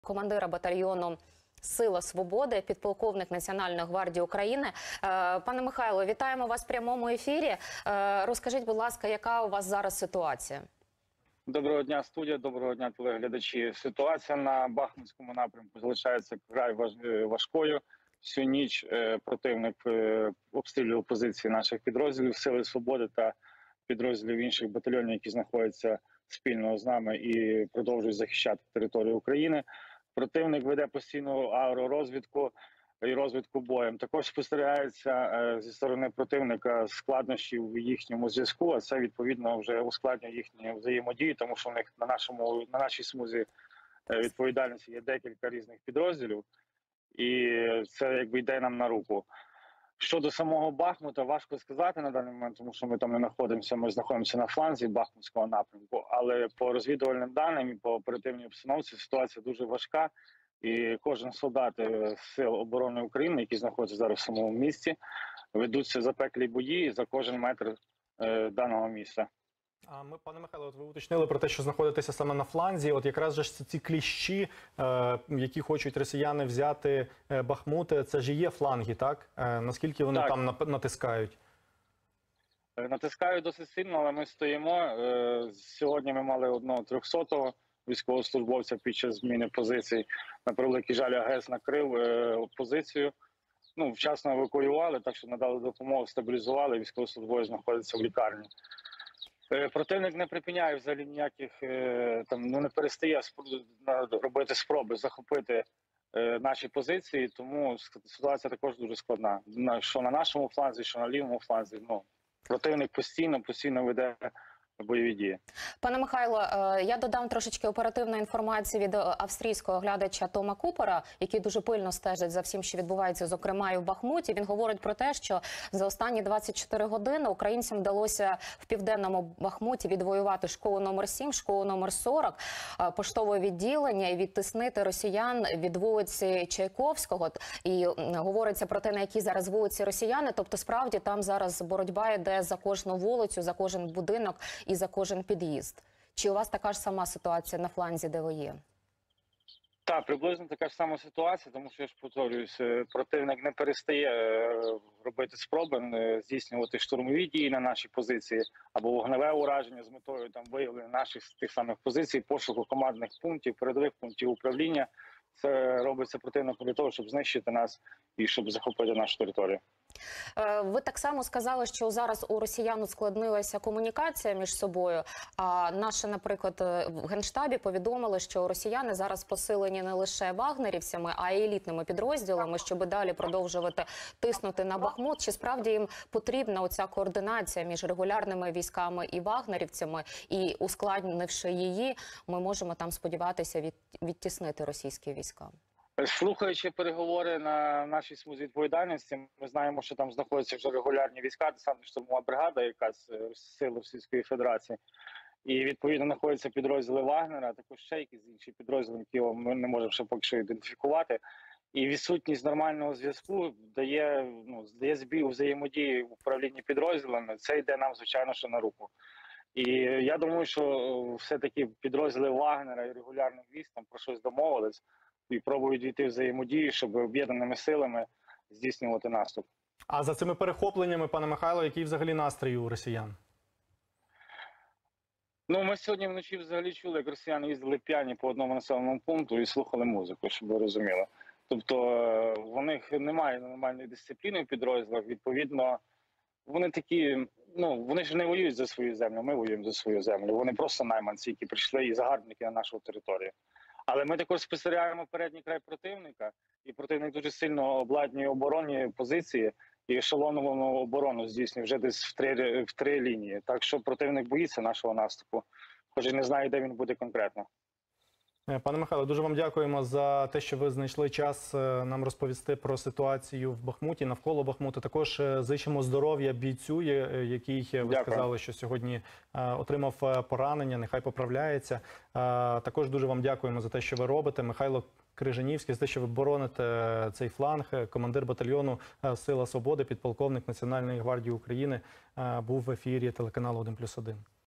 командира батальйону «Сила свободи», підполковник Національної гвардії України. Пане Михайло, вітаємо вас в прямому ефірі. Розкажіть, будь ласка, яка у вас зараз ситуація? Доброго дня, студія, доброго дня, телеглядачі. Ситуація на Бахмутському напрямку залишається вкрай важкою. Всю ніч противник обстрілював позиції наших підрозділів «Сили свободи» та підрозділів інших батальйонів, які знаходяться спільно з нами і продовжують захищати територію України. Противник веде постійну аеророзвідку і розвідку боєм. Також спостерігається зі сторони противника складнощі в їхньому зв'язку, а це відповідно вже ускладнює їхню взаємодію, тому що в них на нашій смузі відповідальності є декілька різних підрозділів, і це якби йде нам на руку. Щодо самого Бахмута, важко сказати на даний момент, тому що ми там не знаходимося, ми знаходимося на фланзі Бахмутського напрямку, але по розвідувальним даним і по оперативній обстановці ситуація дуже важка, і кожен солдат Сил оборони України, які знаходяться зараз в самому місті, ведуться запеклі бої за кожен метр даного місця. Пане Михайло, от ви уточнили про те, що знаходитеся саме на фланзі. От якраз же ці кліщі, які хочуть росіяни взяти Бахмут, це ж і є фланги, так? Наскільки вони там натискають? Натискають досить сильно, але ми стоїмо. Сьогодні ми мали одного 300-го військовослужбовця під час зміни позицій. На превеликий жаль, АГС накрив позицію. Вчасно евакуювали, так що надали допомогу, стабілізували, військовослужбовець знаходиться в лікарні. Противник не припиняє взагалі ніяких, не перестає робити спроби захопити наші позиції, тому ситуація також дуже складна. Що на нашому фланзі, що на лівому фланзі. Противник постійно веде бойові дії. Пане Михайло, я додам трошечки оперативної інформації від австрійського глядача Тома Купера, який дуже пильно стежить за всім, що відбувається, зокрема і в Бахмуті. Він говорить про те, що за останні 24 години українцям вдалося в південному Бахмуті відвоювати школу номер 7, школу номер 40, поштове відділення і відтиснити росіян від вулиці Чайковського. І говориться про те, на якій зараз вулиці росіяни. Тобто, справді, там зараз боротьба йде за кожну вулицю, за кожен будинок і за кожен під'їзд. Чи у вас така ж сама ситуація на фланзі, де ви є? Так, приблизно така ж сама ситуація, тому що, я ж повторююсь, противник не перестає робити спроби, здійснювати штурмові дії на наші позиції або вогневе ураження з метою виявлення наших тих самих позицій, пошуку командних пунктів, передових пунктів управління. Це робиться противником для того, щоб знищити нас і щоб захопити нашу територію. Ви так само сказали, що зараз у росіян ускладнилася комунікація між собою, а наші, наприклад, в Генштабі повідомили, що росіяни зараз посилені не лише вагнерівцями, а й елітними підрозділами, щоб далі продовжувати тиснути на Бахмут. Чи справді їм потрібна оця координація між регулярними військами і вагнерівцями, і ускладнивши її, ми можемо там сподіватися відтіснити російські війська? Слухаючи переговори на нашій смузі відповідальності, ми знаємо, що там знаходяться вже регулярні війська, десантно-штурмова бригада, якась сили Російської Федерації. І відповідно знаходяться підрозділи Вагнера, а також ще якісь інші підрозділи, які ми не можемо ще поки що ідентифікувати. І відсутність нормального зв'язку дає збій у взаємодії в управлінні підрозділами. Це йде нам, звичайно, що на руку. І я думаю, що все-таки підрозділи Вагнера і регулярних військ там про щось домовились і пробують війти в взаємодію, щоб об'єднаними силами здійснювати наступ. А за цими перехопленнями, пане Михайло, який взагалі настрій у росіян? Ми сьогодні вночі взагалі чули, як росіяни їздили п'яні по одному населеному пункту і слухали музику, щоб ви розуміли. Тобто в них немає нормальної дисципліни в підрозділах, відповідно, вони такі, вони ж не воюють за свою землю, ми воюємо за свою землю. Вони просто найманці, які прийшли і загарбники на нашу територію. Але ми також спостерігаємо передній край противника, і противник дуже сильно обладнює оборонні позиції і ешелоновану оборону здійснює вже десь в три лінії. Так що противник боїться нашого наступу, хоч і не знає, де він буде конкретно. Пане Михайло, дуже вам дякуємо за те, що ви знайшли час нам розповісти про ситуацію в Бахмуті, навколо Бахмута. Також зичимо здоров'я бійцю, який, ви сказали, що сьогодні отримав поранення, нехай поправляється. Також дуже вам дякуємо за те, що ви робите. Михайло Крижанівський, за те, що ви бороните цей фланг, командир батальйону «Сила свободи», підполковник Національної гвардії України, був в ефірі телеканалу 1+1.